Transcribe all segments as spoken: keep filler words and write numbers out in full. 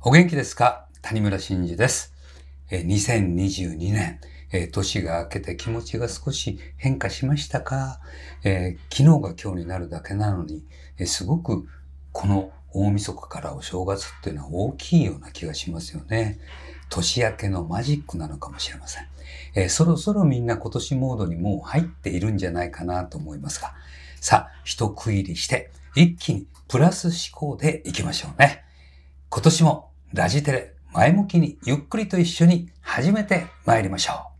お元気ですか？谷村新司です。にせんにじゅうにねん、年が明けて気持ちが少し変化しましたか？えー、昨日が今日になるだけなのに、すごくこの大晦日からお正月っていうのは大きいような気がしますよね。年明けのマジックなのかもしれません。えー、そろそろみんな今年モードにもう入っているんじゃないかなと思いますが、さあ、一区切りして一気にプラス思考でいきましょうね。今年もラジテレ前向きにゆっくりと一緒に始めてまいりましょ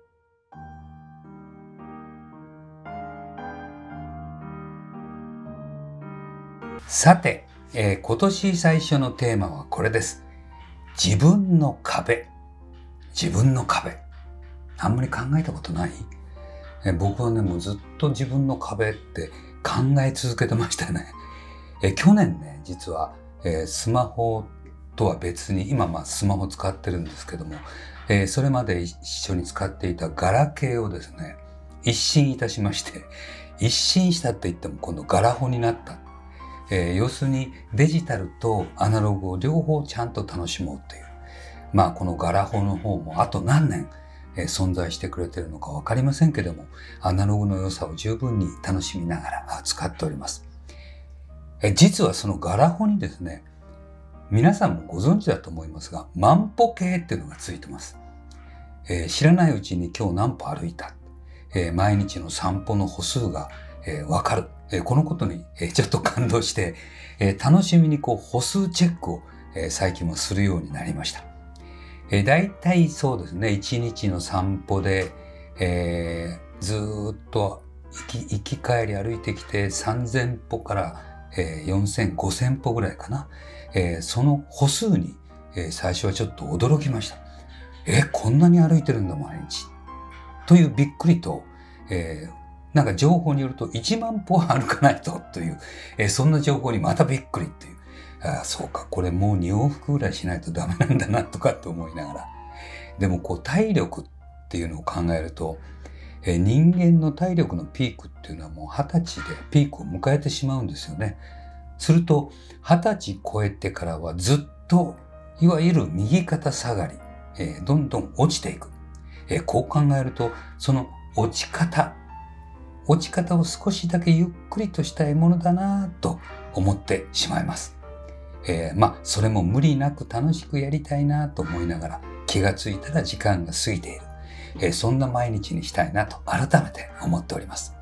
う。さて、えー、今年最初のテーマはこれです。自分の壁。自分の壁。あんまり考えたことない？えー、僕はね、もうずっと自分の壁って考え続けてましたね。えー、去年ね、実は、えー、スマホとは別に、今まあスマホ使ってるんですけども、えー、それまで一緒に使っていたガラケーをですね、一新いたしまして、一新したって言っても今度ガラホになった。えー、要するにデジタルとアナログを両方ちゃんと楽しもうという。まあこのガラホの方もあと何年、えー、存在してくれてるのかわかりませんけども、アナログの良さを十分に楽しみながら使っております。えー、実はそのガラホにですね、皆さんもご存知だと思いますが、万歩計っていうのがついてます。えー、知らないうちに今日何歩歩いた。えー、毎日の散歩の歩数が、えー、わかる。えー、このことに、えー、ちょっと感動して、えー、楽しみにこう歩数チェックを、えー、最近はするようになりました。えー、だいたいそうですね、いちにちの散歩で、えー、ずーっと行き、行き帰り歩いてきてさんぜんぽから、えー、よんせん、ごせんぽぐらいかな。えー、その歩数に、えー、最初はちょっと驚きました。えー、こんなに歩いてるんだ毎日。というびっくりと、えー、なんか情報によるといちまんぽ歩かないとという、えー、そんな情報にまたびっくりっていう。あ、そうか、これもうに往復ぐらいしないとダメなんだなとかって思いながら。でもこう体力っていうのを考えると、えー、人間の体力のピークっていうのはもうはたちでピークを迎えてしまうんですよね。すると、はたち超えてからはずっと、いわゆる右肩下がり、えー、どんどん落ちていく。えー、こう考えると、その落ち方、落ち方を少しだけゆっくりとしたいものだなぁと思ってしまいます。えー、まあ、それも無理なく楽しくやりたいなと思いながら、気がついたら時間が過ぎている。えー、そんな毎日にしたいなと改めて思っております。